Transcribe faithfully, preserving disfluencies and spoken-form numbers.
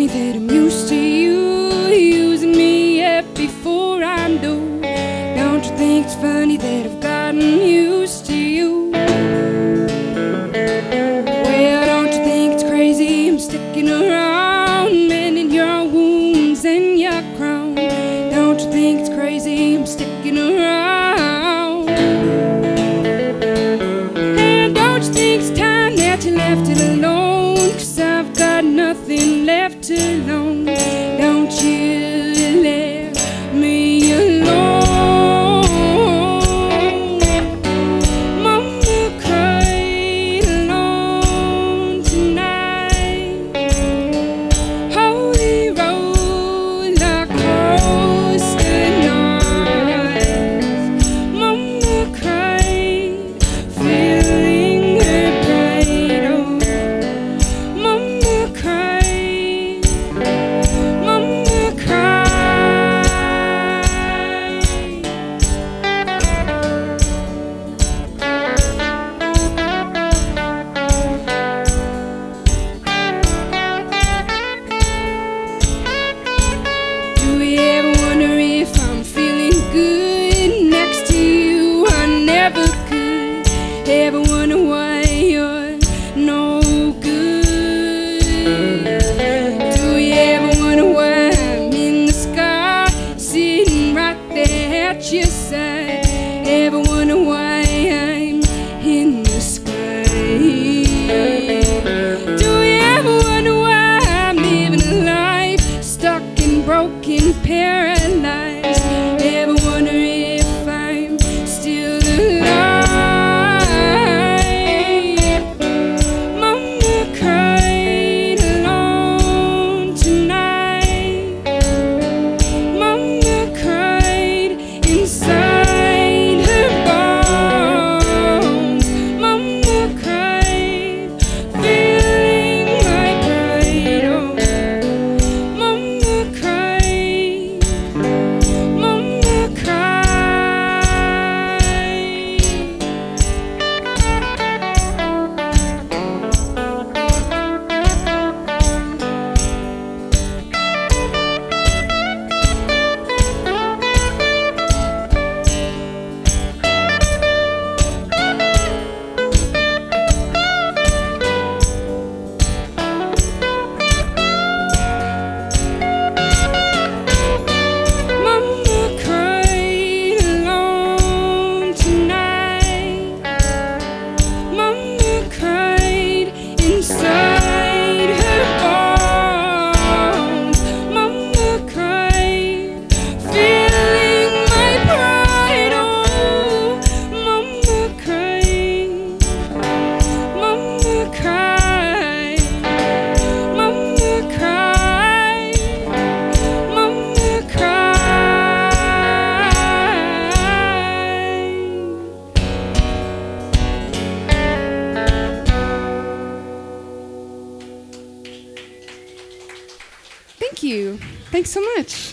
funny that I'm used to you using me yet before I'm due? Don't you think it's funny that I've gotten used to you? Well, don't you think it's crazy I'm sticking around, mending your wounds and your crown? Don't you think it's crazy I'm sticking around? And don't you think it's time that you left it alone? 'Cause I've got nothing left to learn. Don't you let me alone. Mama cried alone tonight. Holy roller coaster nights. Mama cried, feeling her pride. Oh, Mama cried, Mama cried. Do you ever wonder if I'm feeling good next to you? I never could. Ever wonder why you're no good? Do you ever wonder why I'm in the sky, sitting right there at your side? Ever wonder why I'm in the sky? Do you ever wonder why I'm living a life stuck in broken, paralyzed? Ever wonder if I'm still alive? Mama cried alone tonight. Mama cried inside her bones. Mama cried, feeling my pride. Oh, Mama cried, Mama cried. Mama cried alone tonight. Mama cried inside her bones. Mama cried, feeling my pride. Oh, Mama cried, Mama cried, Mama cried, Mama cried. Thank you. Thanks so much.